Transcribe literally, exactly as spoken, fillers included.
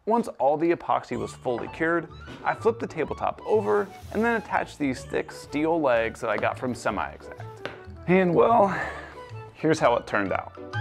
Once all the epoxy was fully cured, I flipped the tabletop over and then attached these thick steel legs that I got from Semi Exact. And well, here's how it turned out.